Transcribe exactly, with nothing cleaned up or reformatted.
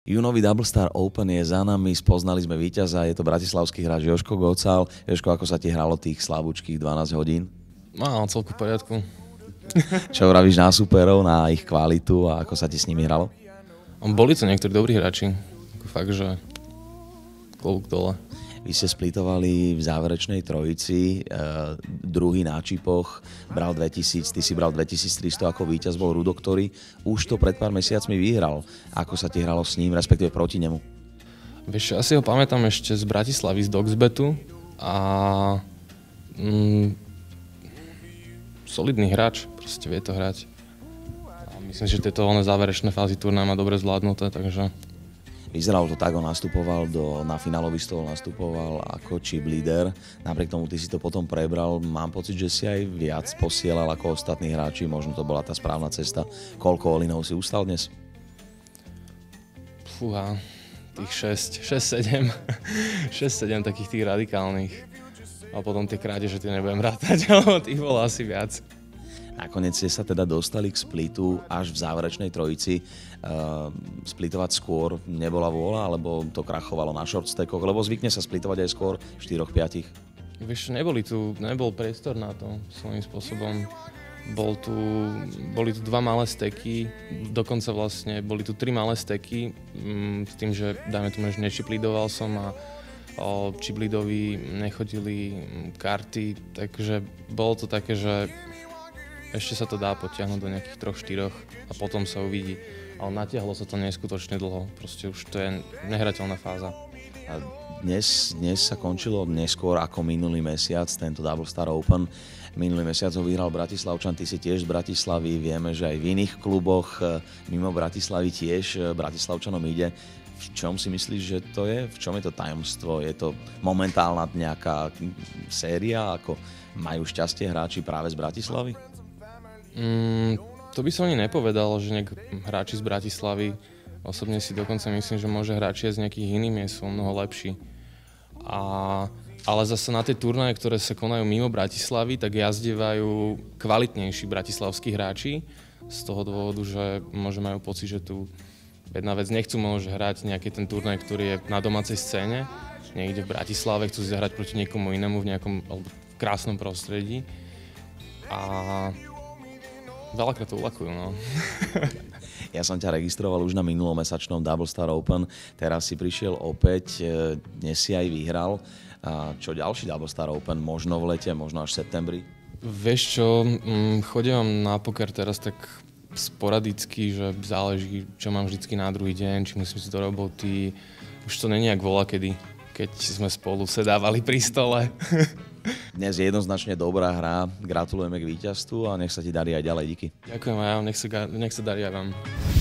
Júnový Double Star Open je za nami, spoznali sme víťaza, je to bratislavský hráč Jožko Gocal. Jožko, ako sa ti hralo tých slabúčkých dvanásť hodín? Mám celku v poriadku. Čo vravíš na súperov, na ich kvalitu a ako sa ti s nimi hralo? Boli to niektorí dobrí hráči, fakt, že klobúk dole. Vy ste splitovali v záverečnej trojici, e, druhý na čipoch, bral dvetisíc, ty si bral dvetisíctristo, ako víťaz bol Rudo, ktorý už to pred pár mesiacmi vyhral. Ako sa ti hralo s ním, respektíve proti nemu? Vieš, ja si ho pamätám ešte z Bratislavy, z Doxbetu a mm, solidný hráč, proste vie to hrať. A myslím, že tieto záverečné fázy turnaja má dobre zvládnuté, takže... Vyzeralo to tak, on nastupoval do, na finálový stôl, nastupoval ako chip leader. Napriek tomu ty si to potom prebral. Mám pocit, že si aj viac posielal ako ostatní hráči. Možno to bola tá správna cesta. Koľko olinov si ustal dnes? Fúha, tých šesť, šesť sedem. šesť sedem takých tých radikálnych. A potom tie krádeže tie nebudem rátať, ale tých bolo asi viac. Nakoniec ste sa teda dostali k splitu až v záverečnej trojici. Uh, splitovať skôr nebola vôľa, alebo to krachovalo na shortstackoch, lebo zvykne sa splitovať aj skôr štyri päť. Vieš, neboli tu, nebol priestor na to svojím spôsobom. Bol tu, boli tu dva malé steky, dokonca vlastne boli tu tri malé steky, mm, s tým, že dajme tomu, že nečiplidoval som a o čiplidovi nechodili karty, takže bolo to také, že ešte sa to dá potiahnuť do nejakých troch, štyroch a potom sa uvidí. Ale natiahlo sa to neskutočne dlho. Proste už to je nehrateľná fáza. A dnes, dnes sa končilo neskôr ako minulý mesiac, tento Double Star Open. Minulý mesiac ho vyhral Bratislavčan, ty si tiež z Bratislavy. Vieme, že aj v iných kluboch mimo Bratislavy tiež Bratislavčanom ide. V čom si myslíš, že to je? V čom je to tajomstvo? Je to momentálna nejaká séria, ako majú šťastie hráči práve z Bratislavy? Mm, to by som ani nepovedal, že nejak hráči z Bratislavy, osobne si dokonca myslím, že môže hráči aj z nejakých iných miest sú mnoho lepší. A, ale zase na tie turnaje, ktoré sa konajú mimo Bratislavy, tak jazdievajú kvalitnejší bratislavskí hráči z toho dôvodu, že možno majú pocit, že tu jedna vec nechcú možno hrať nejaký ten turnaj, ktorý je na domácej scéne, niekde v Bratislave, chcú si zahrať proti niekomu inému v nejakom alebo v krásnom prostredí. A veľakrát to uľakujú, no. Ja som ťa registroval už na minulomesačnom Double Star Open, teraz si prišiel opäť, dnes si aj vyhral. A čo ďalší Double Star Open? Možno v lete, možno až v septembri? Vieš čo, chodím na poker teraz tak sporadicky, že záleží, čo mám vždycky na druhý deň, či musím si do roboty. Už to není jak voľakedy, keď sme spolu sedávali pri stole. Dnes je jednoznačne dobrá hra, gratulujeme k víťazstvu a nech sa ti darí aj ďalej, díky. Ďakujem aj ja, nech sa, nech sa darí aj vám.